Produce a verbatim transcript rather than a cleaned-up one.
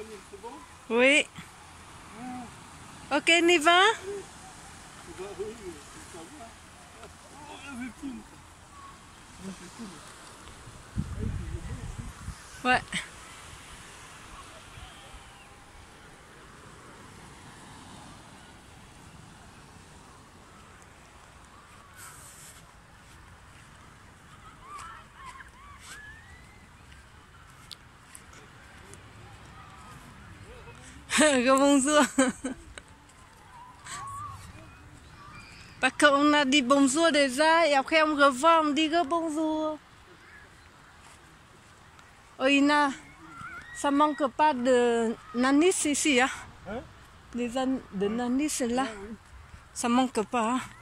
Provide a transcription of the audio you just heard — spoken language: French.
Oui. Ok, on y va? Ouais. Bonjour. Parce qu'on a dit bonjour déjà et après on revoit, on dit bonjour. Oh Ina, ça manque pas de nanis ici, hein? Hein? Les an de nanis là, ça manque pas. Hein?